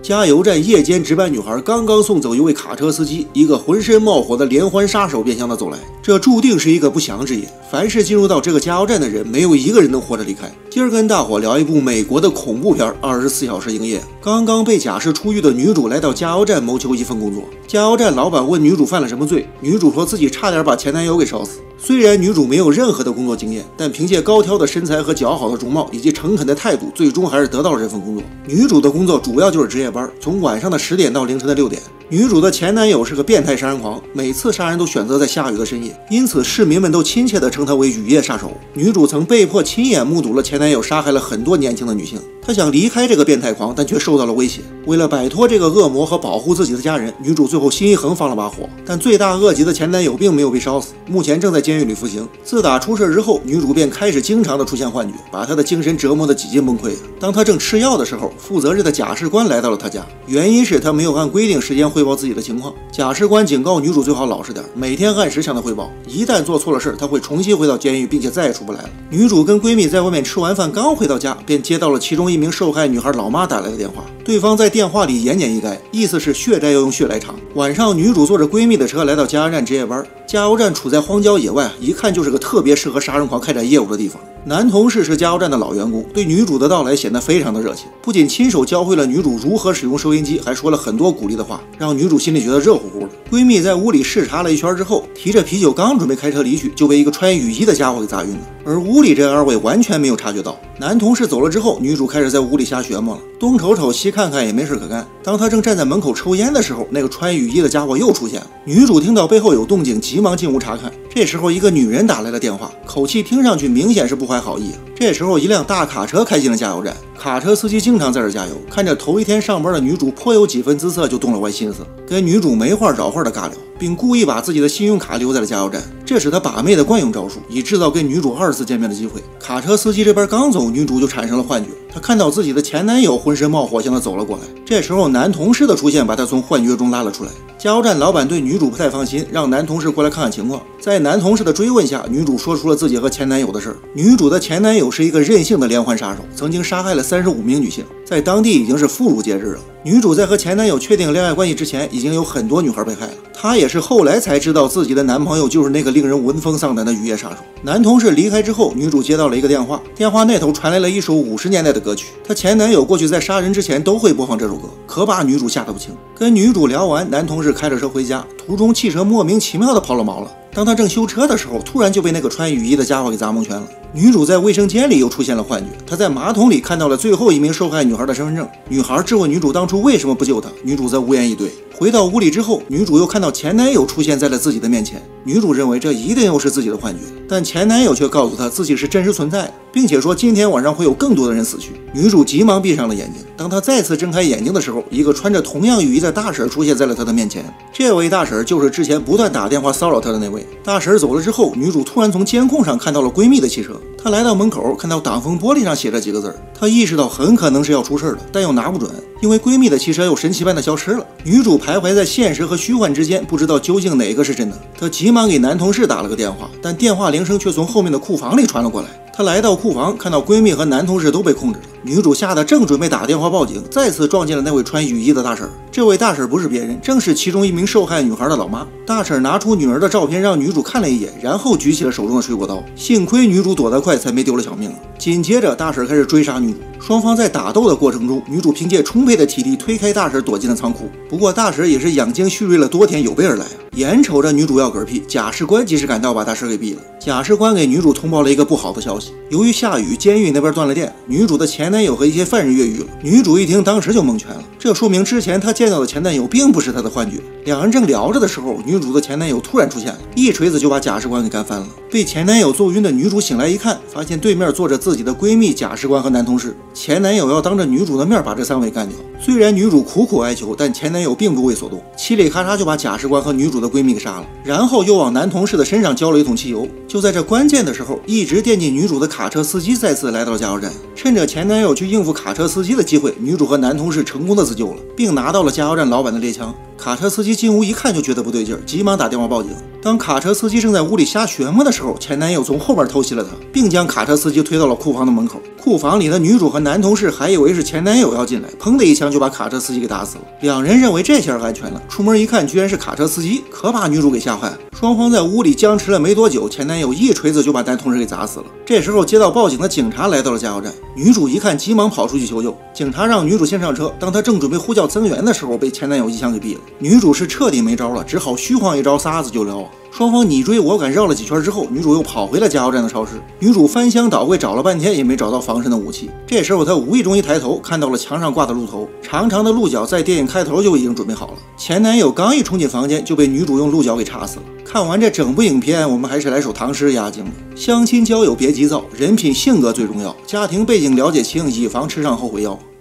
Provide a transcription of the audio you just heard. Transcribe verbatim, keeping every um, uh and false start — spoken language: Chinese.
加油站夜间值班女孩刚刚送走一位卡车司机，一个浑身冒火的连环杀手便向她走来。这注定是一个不祥之夜。凡是进入到这个加油站的人，没有一个人能活着离开。今儿跟大伙聊一部美国的恐怖片《二十四小时营业》。刚刚被假释出狱的女主来到加油站谋求一份工作。加油站老板问女主犯了什么罪，女主说自己差点把前男友给烧死。虽然女主没有任何的工作经验，但凭借高挑的身材和姣好的容貌以及诚恳的态度，最终还是得到了这份工作。女主的工作主要就是值夜班，从晚上的十点到凌晨的六点。女主的前男友是个变态杀人狂，每次杀人都选择在下雨的深夜，因此市民们都亲切地称他为雨夜杀手。女主曾被迫亲眼目睹了前男友杀害了很多年轻的女性，她想离开这个变态狂，但却受到了威胁。为了摆脱这个恶魔和保护自己的家人，女主最后心一横放了把火，但罪大恶极的前男友并没有被烧死，目前正在监狱里服刑。自打出事之后，女主便开始经常的出现幻觉，把她的精神折磨得几近崩溃。当她正吃药的时候，负责任的假释官来到了她家，原因是她没有按规定时间汇报自己的情况。假释官警告女主最好老实点，每天按时向她汇报，一旦做错了事，她会重新回到监狱，并且再也出不来了。女主跟闺蜜在外面吃完饭，刚回到家，便接到了其中一名受害女孩老妈打来的电话。对方在电话里言简意赅，意思是血债要用血来偿。晚上，女主坐着闺蜜的车来到加油站值夜班。加油站处在荒郊野外，一看就是个特别适合杀人狂开展业务的地方。男同事是加油站的老员工，对女主的到来显得非常的热情，不仅亲手教会了女主如何使用收音机，还说了很多鼓励的话，让女主心里觉得热乎乎的。闺蜜在屋里视察了一圈之后，提着啤酒刚准备开车离去，就被一个穿雨衣的家伙给砸晕了。而屋里这二位完全没有察觉到。男同事走了之后，女主开始在屋里瞎琢磨了，东瞅瞅西看看也没事可干。当她正站在门口抽烟的时候，那个穿雨衣的家伙又出现了。女主听到背后有动静，急忙进屋查看。这时候一个女人打来了电话，口气听上去明显是不怀好意。这时候一辆大卡车开进了加油站，卡车司机经常在这加油，看着头一天上班的女主颇有几分姿色，就动了歪心思，跟女主没话找话的尬聊，并故意把自己的信用卡留在了加油站，这是他把妹的惯用招数，以制造跟女主二次见面的机会。卡车司机这边刚走，女主就产生了幻觉，她看到自己的前男友浑身冒火向她走了过来。这时候男同事的出现把她从幻觉中拉了出来。加油站老板对女主不太放心，让男同事过来看看情况。在男同事的追问下，女主说出了自己和前男友的事儿。女主的前男友是一个任性的连环杀手，曾经杀害了三十五名女性，在当地已经是妇孺皆知了。女主在和前男友确定恋爱关系之前，已经有很多女孩被害了。她也是后来才知道自己的男朋友就是那个令人闻风丧胆的雨夜杀手。男同事离开之后，女主接到了一个电话，电话那头传来了一首五十年代的歌曲。她前男友过去在杀人之前都会播放这首歌，可把女主吓得不轻。跟女主聊完，男同事开着车回家，途中汽车莫名其妙的抛了锚了。当他正修车的时候，突然就被那个穿雨衣的家伙给砸蒙圈了。女主在卫生间里又出现了幻觉，她在马桶里看到了最后一名受害女孩的身份证。女孩质问女主当初为什么不救她，女主则无言以对。回到屋里之后，女主又看到前男友出现在了自己的面前。女主认为这一定又是自己的幻觉，但前男友却告诉她自己是真实存在的，并且说今天晚上会有更多的人死去。女主急忙闭上了眼睛。当她再次睁开眼睛的时候，一个穿着同样雨衣的大婶出现在了她的面前。这位大婶就是之前不断打电话骚扰她的那位。大婶走了之后，女主突然从监控上看到了闺蜜的汽车。她来到门口，看到挡风玻璃上写着几个字，她意识到很可能是要出事了，但又拿不准，因为闺蜜的汽车又神奇般的消失了。女主徘徊在现实和虚幻之间，不知道究竟哪个是真的。她急忙给男同事打了个电话，但电话铃声却从后面的库房里传了过来。她来到库房，看到闺蜜和男同事都被控制了。女主吓得正准备打电话报警，再次撞见了那位穿雨衣的大婶。这位大婶不是别人，正是其中一名受害女孩的老妈。大婶拿出女儿的照片让女主看了一眼，然后举起了手中的水果刀。幸亏女主躲得快，才没丢了小命。紧接着，大婶开始追杀女主。双方在打斗的过程中，女主凭借充沛的体力推开大婶，躲进了仓库。不过大婶也是养精蓄锐了多天，有备而来啊！眼瞅着女主要嗝屁，假释官及时赶到，把大婶给毙了。假释官给女主通报了一个不好的消息，由于下雨，监狱那边断了电，女主的前男友和一些犯人越狱了。女主一听，当时就蒙圈了，这说明之前她见到的前男友并不是她的幻觉。两人正聊着的时候，女主的前男友突然出现了，一锤子就把假释官给干翻了。被前男友揍晕的女主醒来一看，发现对面坐着自己的闺蜜、假释官和男同事。前男友要当着女主的面把这三位干掉。虽然女主苦苦哀求，但前男友并不为所动，嘁里咔嚓就把假释官和女主的闺蜜给杀了，然后又往男同事的身上浇了一桶汽油。就在这关键的时候，一直惦记女主的卡车司机再次来到了加油站。趁着前男友去应付卡车司机的机会，女主和男同事成功的自救了，并拿到了加油站老板的猎枪。 卡车司机进屋一看就觉得不对劲儿，急忙打电话报警。当卡车司机正在屋里瞎旋磨的时候，前男友从后边偷袭了她，并将卡车司机推到了库房的门口。库房里的女主和男同事还以为是前男友要进来，砰的一枪就把卡车司机给打死了。两人认为这下安全了，出门一看居然是卡车司机，可把女主给吓坏了。双方在屋里僵持了没多久，前男友一锤子就把男同事给砸死了。这时候接到报警的警察来到了加油站，女主一看急忙跑出去求救。警察让女主先上车，当她正准备呼叫增援的时候，被前男友一枪给毙了。女主是彻底没招了，只好虚晃一招撒子就撩。双方你追我赶绕了几圈之后，女主又跑回了加油站的超市。女主翻箱倒柜找了半天也没找到防身的武器。这时候她无意中一抬头，看到了墙上挂的鹿头，长长的鹿角在电影开头就已经准备好了。前男友刚一冲进房间，就被女主用鹿角给插死了。看完这整部影片，我们还是来首唐诗压惊吧。相亲交友别急躁，人品性格最重要。家庭背景了解清，以防吃上后悔药。